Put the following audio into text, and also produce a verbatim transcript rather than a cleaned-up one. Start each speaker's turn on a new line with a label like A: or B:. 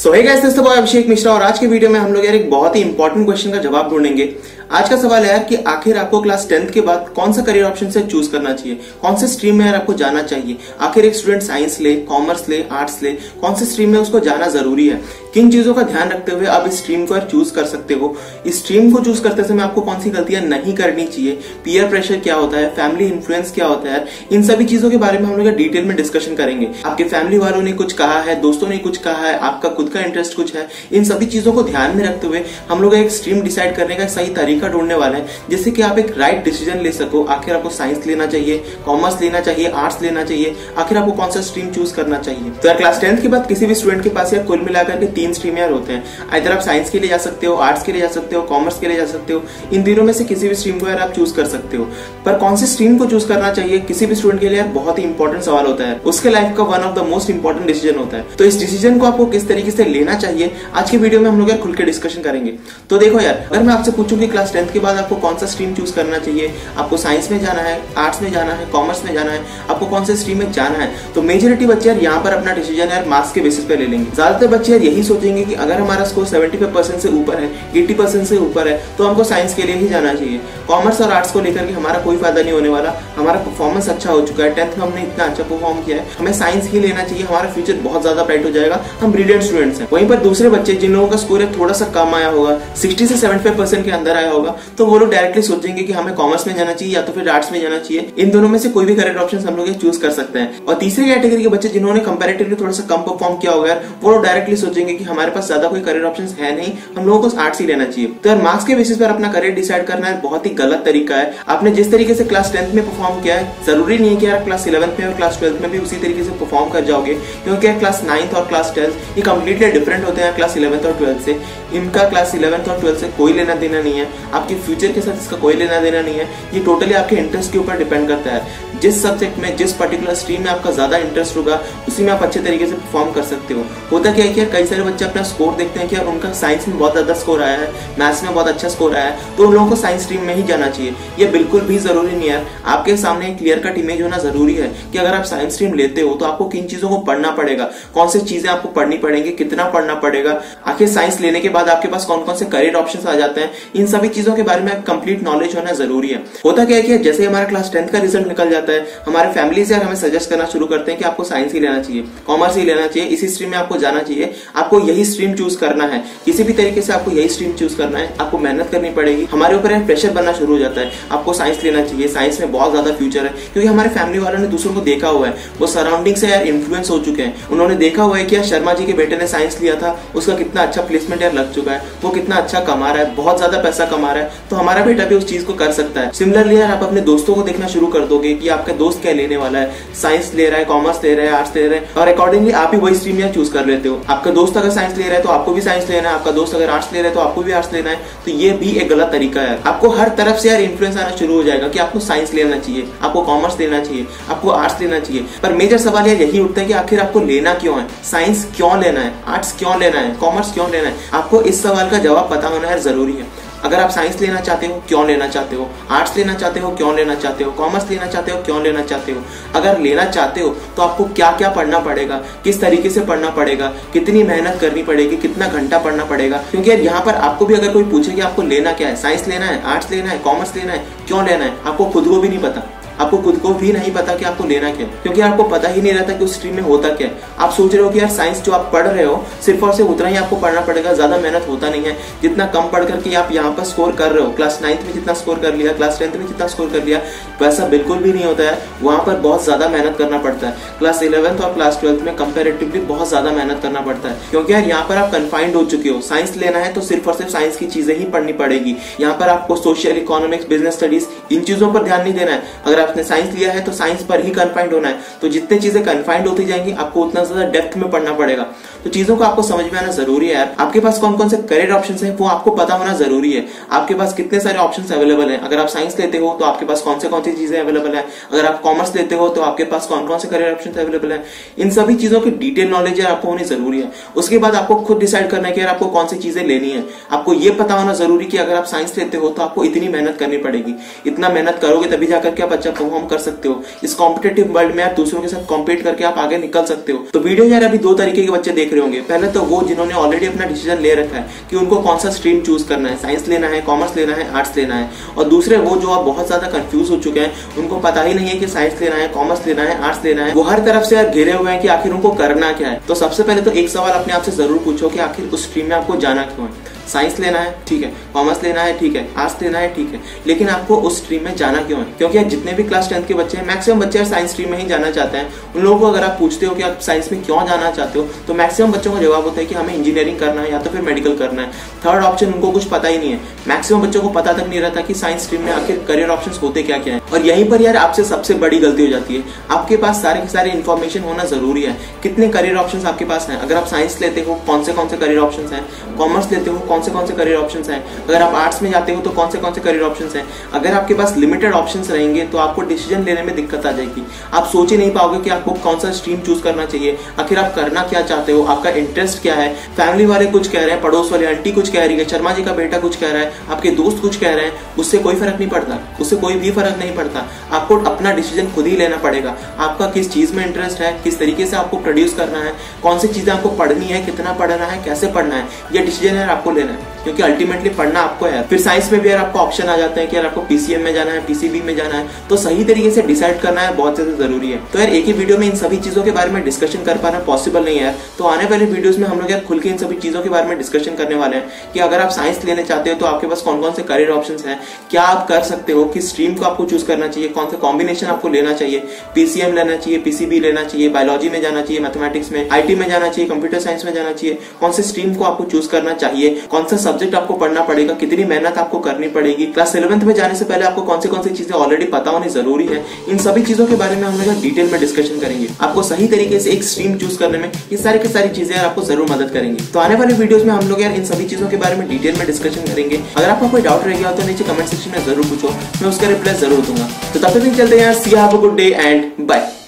A: So hey guys, this is Abhishek Mishra और आज के वीडियो में हम लोग यार एक बहुत ही इंपॉर्टेंट क्वेश्चन का जवाब ढूंढेंगे। आज का सवाल है यार कि आखिर आपको क्लास टेंथ के बाद कौन सा करियर ऑप्शन से चूज करना चाहिए, कौन से स्ट्रीम में यार आपको जाना चाहिए। आखिर एक स्टूडेंट साइंस ले, कॉमर्स ले, आर्ट्स ले, कौन से स्ट्रीम में उसको जाना जरूरी है, किन चीजों का ध्यान रखते हुए आप इस स्ट्रीम को चूज कर सकते हो। इस स्ट्रीम को चूज करते समय आपको कौन सी गलतियां नहीं करनी चाहिए, पीयर प्रेशर क्या होता है, फैमिली इन्फ्लुएंस क्या होता है, इन सभी चीजों के बारे में हम लोग डिटेल में डिस्कशन करेंगे। आपके फैमिली वालों ने कुछ कहा है, दोस्तों ने कुछ कहा है, आपका खुद का इंटरेस्ट कुछ है, इन सभी चीजों को ध्यान में रखते हुए हम लोग एक स्ट्रीम डिसाइड करने का सही तरीका ढूंढने वाले हैं, जिससे कि आप एक राइट डिसीजन ले सको। आखिर आपको साइंस लेना चाहिए, कॉमर्स लेना चाहिए, आर्ट्स लेना चाहिए, आखिर आपको कौन सा स्ट्रीम चूज करना चाहिए। तो यार क्लास टेंथ के बाद किसी भी स्टूडेंट के पास यार कुल मिलाकर के तीन स्ट्रीम यार होते हैं। इधर आप साइंस के लिए जा सकते हो, आर्ट्स के लिए जा सकते हो, कॉमर्स के लिए जा सकते हो। इन तीनों में से किसी भी स्ट्रीम को यार आप चूज कर सकते हो। पर कौन सी स्ट्रीम को चूज करना चाहिए किसी भी स्टूडेंट के लिए यार बहुत ही इंपॉर्टेंट सवाल होता है। उसके लाइफ का one of the most important decision होता है। तो इस डिसीजन को आपको किस तरीके से लेना चाहिए आज की वीडियो में हम लोग यार खुल के डिस्कशन करेंगे। तो देखो यार, अगर मैं आपसे पूछूं कि क्लास टेंथ के बाद आपको कौन सा स्ट्रीम चूज करना चाहिए, आपको साइंस में जाना है, आर्ट्स में जाना है, कॉमर्स में जाना है, आपको कौन से स्ट्रीम में जाना है, तो मेजोरिटी बच्चे यार यहाँ पर अपना डिसीजन यार मार्क्स के बेसिस पे ले लेंगे। ज्यादातर बच्चे यार यही सोचेंगे कि अगर हमारा स्कोर पचहत्तर परसेंट से ऊपर है, अस्सी परसेंट से ऊपर है, तो हमको साइंस के लिए ही जाना चाहिए। कॉमर्स और आर्ट्स को लेकर के हमारा कोई फायदा नहीं होने वाला, हमारा परफॉर्मेंस अच्छा हो चुका है, टेंथ में हमने इतना अच्छा परफॉर्म किया है, हमें साइंस ही लेना चाहिए, हमारा फ्यूचर बहुत ज्यादा ब्राइट हो जाएगा, हम ब्रिलियंट स्टूडेंट्स हैं। वहीं पर दूसरे बच्चे जिन लोगों का स्कोर थोड़ा सा कम आया होगा, साठ से पचहत्तर परसेंट के अंदर आया होगा, तो वो लोग डायरेक्टली सोचेंगे कि हमें कॉमर्स में जाना चाहिए या तो फिर आर्ट्स में जाना चाहिए। इन दोनों में से कोई भी करियर ऑप्शन हम लोग चूज कर सकते हैं। और तीसरी कैटेगरी के बच्चे जिन्होंने कंपैरेटिवली थोड़ा सा कम परफॉर्म किया होगा, वो लोग डायरेक्टली सोचेंगे कि हमारे पास ज्यादा कोई करियर ऑप्शन है नहीं, हम लोगों को आर्ट्स ही लेना चाहिए। तो यार मार्क्स के बेसिस पर अपना करियर डिसाइड करना है बहुत ही गलत तरीका है। आपने जिस तरीके से क्लास टेंथ में परफॉर्म किया है, जरूरी नहीं है कि यार क्लास इलेवेंथ में और क्लास ट्वेल्थ में भी उसी तरीके से परफॉर्म कर जाओगे, क्योंकि क्लास नाइन्थ और क्लास टेंथ ये कंप्लीटली डिफरेंट होते हैं क्लास इलेवेंथ और ट्वेल्थ से। इनका क्लास इलेवेंथ और ट्वेल्थ से कोई लेना देना नहीं है, आपके फ्यूचर के साथ इसका कोई लेना देना नहीं है। ये टोटली आपके इंटरेस्ट के ऊपर डिपेंड करता है। जिस सब्जेक्ट में, जिस पर्टिकुलर स्ट्रीम में आपका ज्यादा इंटरेस्ट होगा, उसी में आप अच्छे तरीके से परफॉर्म कर सकते हो। होता क्या है कि यार कई सारे बच्चे अपना स्कोर देखते हैं कि यार उनका साइंस में बहुत ज्यादा स्कोर आया है, मैथ्स में बहुत अच्छा स्कोर आया है, तो उन लोगों को साइंस स्ट्रीम में ही जाना चाहिए। ये बिल्कुल भी जरूरी नहीं है। आपके सामने एक क्लियर कट इमेज होना जरूरी है कि अगर आप साइंस स्ट्रीम लेते हो तो आपको किन चीजों को पढ़ना पड़ेगा, कौन सी चीजें आपको पढ़नी पड़ेंगी, कितना पढ़ना पड़ेगा, आखिर साइंस लेने के बाद आपके पास कौन कौन से करियर ऑप्शन आ जाते हैं। इन सभी चीजों के बारे में कंप्लीट नॉलेज होना जरूरी है। होता क्या है कि जैसे हमारा क्लास टेंथ का रिजल्ट निकल जाता है, हमारे फैमिली से यार हमें सजेस्ट करना शुरू करते हैं कि आपको साइंस ही लेना चाहिए, कॉमर्स ही लेना चाहिए, इसी स्ट्रीम में आपको जाना चाहिए, आपको यही स्ट्रीम चूज करना है, किसी भी तरीके से आपको यही स्ट्रीम चूज करना है, आपको मेहनत करनी पड़ेगी। हमारे ऊपर प्रेशर बनना शुरू हो जाता है, आपको साइंस लेना चाहिए, साइंस में बहुत ज्यादा फ्यूचर है, क्योंकि हमारे फैमिली वालों ने दूसरों को देखा हुआ है, वो सराउंडिंग से यार इन्फ्लुएंस हो चुके हैं। उन्होंने देखा हुआ है कि यार शर्मा जी के बेटे ने साइंस लिया था, उसका कितना अच्छा प्लेसमेंट यार लग चुका है, वो कितना अच्छा कमा रहा है, बहुत ज्यादा पैसा कमा रहा है, तो हमारा बेटा भी उस चीज को कर सकता है। सिमिलरली यार आप अपने दोस्तों को देखना शुरू कर दोगे कि आपका दोस्त क्या लेने वाला है, साइंस ले रहा है, कॉमर्स ले रहा है, आर्ट्स ले रहा है, और अकॉर्डिंगली आप भी वही स्ट्रीम यार चूज कर लेते हो। आपका दोस्त अगर साइंस ले रहा है तो आपको भी साइंस लेना है, आपका दोस्त अगर आर्ट्स ले रहा है तो आपको भी आर्ट्स लेना है। तो ये भी एक गलत तरीका है। आपको हर तरफ से यार इन्फ्लुएंस आना शुरू हो जाएगा कि आपको साइंस लेना चाहिए, आपको कॉमर्स लेना चाहिए, आपको आर्ट्स लेना चाहिए। पर मेजर सवाल यार यही उठता है कि आखिर आपको लेना क्यों है, साइंस क्यों लेना है, आर्ट्स क्यों लेना है, कॉमर्स क्यों लेना है। आपको इस सवाल का जवाब पता होना है जरूरी है। अगर आप साइंस लेना चाहते हो, क्यों लेना चाहते हो, आर्ट्स लेना चाहते हो, क्यों लेना चाहते हो, कॉमर्स लेना चाहते हो, क्यों लेना चाहते हो। अगर लेना चाहते हो तो आपको क्या क्या पढ़ना पड़ेगा, किस तरीके से पढ़ना पड़ेगा, कितनी मेहनत करनी पड़ेगी, कितना घंटा पढ़ना पड़ेगा। क्योंकि यार यहाँ पर आपको भी अगर कोई पूछे कि आपको लेना क्या है, साइंस लेना है, आर्ट्स लेना है, कॉमर्स लेना है, क्यों लेना है, आपको खुद को भी नहीं पता। आपको खुद को भी नहीं पता कि आपको लेना क्या है, क्योंकि आपको पता ही नहीं रहता कि उस स्ट्रीम में होता क्या है। आप सोच रहे हो कि यार साइंस जो आप पढ़ रहे हो सिर्फ और सिर्फ उतना ही आपको पढ़ना पड़ेगा, ज्यादा मेहनत होता नहीं है। जितना कम पढ़ करके आप यहाँ पर स्कोर कर रहे हो, क्लास नाइन्थ में जितना स्कोर कर लिया, क्लास टेंथ में जितना स्कोर कर लिया, वैसा बिल्कुल भी नहीं होता है। वहां पर बहुत ज्यादा मेहनत करना पड़ता है। क्लास इलेवेंथ और क्लास ट्वेल्थ में कंपेरेटिवली बहुत ज्यादा मेहनत करना पड़ता है, क्योंकि यार यहाँ पर आप कन्फाइंड हो चुके हो। साइंस लेना है तो सिर्फ और सिर्फ साइंस की चीजें ही पढ़नी पड़ेगी। यहाँ पर आपको सोशल, इकोनॉमिक्स, बिजनेस स्टडीज, इन चीजों पर ध्यान नहीं देना है। अगर आपने साइंस लिया है तो साइंस पर ही कन्फाइंड होना है। तो जितने चीजें कन्फाइंड होती जाएंगी आपको उतना ज्यादा डेप्थ में पढ़ना पड़ेगा। तो चीजों को आपको समझ में आना जरूरी है यार। आपके पास कौन कौन से करियर ऑप्शंस हैं वो आपको पता होना जरूरी है। आपके पास कितने सारे ऑप्शंस अवेलेबल हैं। अगर आप साइंस लेते हो तो आपके पास कौन से कौन सी चीजें अवेलेबल है, अगर आप कॉमर्स लेते हो तो आपके पास कौन कौन से करियर ऑप्शंस अवेलेबल है। इन सभी चीजों की डिटेल नॉलेज यार आपको होनी जरूरी है। उसके बाद आपको खुद डिसाइड करना है कि यार आपको कौन सी चीजें लेनी है। आपको ये पता होना जरूरी कि अगर आप साइंस लेते हो तो आपको इतनी मेहनत करनी पड़ेगी, इतना मेहनत करोगे तभी जाकर के आप अच्छा परफॉर्म कर सकते हो। इस कॉम्पिटेटिव वर्ल्ड में आप दूसरों के साथ कॉम्पीट करके आप आगे निकल सकते हो। तो वीडियो यार अभी दो तरीके के बच्चे देख रहे रहे होंगे। पहले तो वो जिन्होंने ऑलरेडी अपना डिसीजन ले रखा है कि उनको कौन सा स्ट्रीम चूज करना है, साइंस लेना है, कॉमर्स लेना है, आर्ट्स लेना है। और दूसरे वो जो आप बहुत ज्यादा कंफ्यूज हो चुके हैं, उनको पता ही नहीं है कि साइंस लेना है, कॉमर्स लेना है, आर्ट्स लेना है, वो हर तरफ से घिरे हुए हैं कि आखिर उनको करना क्या है। तो सबसे पहले तो एक सवाल अपने आप से जरूर पूछो कि आखिर उस स्ट्रीम में आपको जाना क्यों है। साइंस लेना है ठीक है, कॉमर्स लेना है ठीक है, आर्ट्स लेना है ठीक है, लेकिन आपको उस स्ट्रीम में जाना क्यों है? क्योंकि जितने भी क्लास टेंथ के बच्चे हैं, मैक्सिमम बच्चे साइंस स्ट्रीम में ही जाना चाहते हैं। उन लोगों को अगर आप पूछते हो कि आप साइंस में क्यों जाना चाहते हो, तो मैक्सिमम बच्चों का जवाब होता है कि हमें इंजीनियरिंग करना है या तो फिर मेडिकल करना है। थर्ड ऑप्शन उनको कुछ पता ही नहीं है। मैक्सिमम बच्चों को पता तक नहीं रहता कि साइंस स्ट्रीम में आखिर करियर ऑप्शंस होते क्या क्या है। और यहीं पर यार आपसे सबसे बड़ी गलती हो जाती है। आपके पास सारे के सारे इन्फॉर्मेशन होना जरूरी है। कितने करियर ऑप्शंस आपके पास हैं? अगर आप साइंस लेते हो कौन से कौन से करियर ऑप्शंस हैं, कॉमर्स लेते हो कौन से कौन से करियर ऑप्शंस हैं, अगर आप आर्ट्स में जाते हो तो कौन से कौन से करियर ऑप्शंस हैं। अगर आपके पास लिमिटेड ऑप्शंस रहेंगे तो आपको डिसीजन लेने में दिक्कत आ जाएगी। आप सोच ही नहीं पाओगे कि आपको कौन सा स्ट्रीम चूज करना चाहिए, आखिर आप करना क्या चाहते हो, आपका इंटरेस्ट क्या है। फैमिली वाले कुछ कह रहे हैं, पड़ोस वाले आंटी कुछ कह रही है, शर्मा जी का बेटा कुछ कह रहा है, आपके दोस्त कुछ कह रहे हैं, उससे कोई फर्क नहीं पड़ता, उससे कोई भी फर्क नहीं पड़ता। आपको अपना डिसीजन खुद ही लेना पड़ेगा। आपका किस चीज में इंटरेस्ट है, किस तरीके से आपको प्रोड्यूस करना है, कौन सी चीजें आपको पढ़नी है, कितना पढ़ना है, कैसे पढ़ना है, यह डिसीजन है आपको लेना है, क्योंकि अल्टीमेटली पढ़ना आपको है। फिर साइंस में भी यार आपको ऑप्शन आ जाते हैं कि यार आपको पीसीएम में जाना है, पीसीबी में जाना है, तो सही तरीके से डिसाइड करना है बहुत ज्यादा जरूरी है। तो यार एक ही वीडियो में इन सभी चीजों के बारे में डिस्कशन कर पाना पॉसिबल नहीं है। तो आने वाले वीडियोस में हम लोग यार खुल के इन सभी चीजों के बारे में डिस्कशन करने वाले हैं कि अगर आप साइंस लेने चाहते हो तो आपके पास कौन कौन से करियर ऑप्शंस हैं, क्या आप कर सकते हो, किस स्ट्रीम को आपको चूज करना चाहिए, कौन सा कॉम्बिनेशन आपको लेना चाहिए, पीसीएम लेना चाहिए, पीसीबी लेना चाहिए, बायोलॉजी में जाना चाहिए, मैथमेटिक्स में, आईटी में जाना चाहिए, कंप्यूटर साइंस में जाना चाहिए, कौन से स्ट्रीम को आपको चूज करना चाहिए, कौन सा सब्जेक्ट आपको पढ़ना पड़ेगा, कितनी मेहनत आपको करनी पड़ेगी, क्लास इलेवेंथ में जाने से पहले आपको कौन सी कौन सी चीजें ऑलरेडी पता होनी जरूरी है। इन सभी चीजों के बारे में हम लोग डिटेल में डिस्कशन करेंगे। आपको सही तरीके से एक स्ट्रीम चूज करने में ये सारी की सारी चीजें आपको जरूर मदद करेंगे। तो आने वाले वीडियोस में हम लोग यार इन सभी चीजों के बारे में डिटेल में डिस्कशन करेंगे। अगर आपको कोई डाउट रह गया हो तो नीचे कमेंट सेक्शन में जरूर पूछो, मैं उसका रिप्लाई जरूर दूंगा। तो तब तक चलते हैं यार, see have a good day and bye.